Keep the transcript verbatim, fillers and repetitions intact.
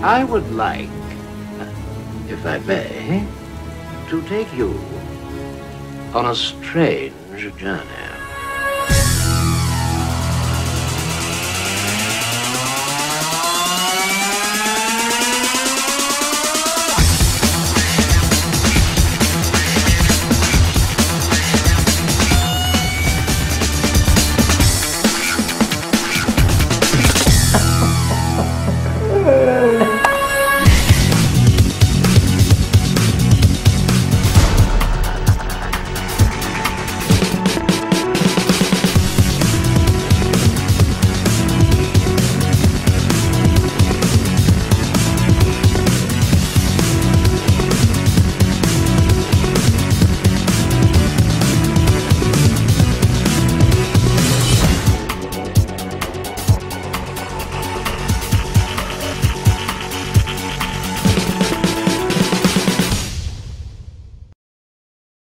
I would like, if I may, to take you on a strange journey.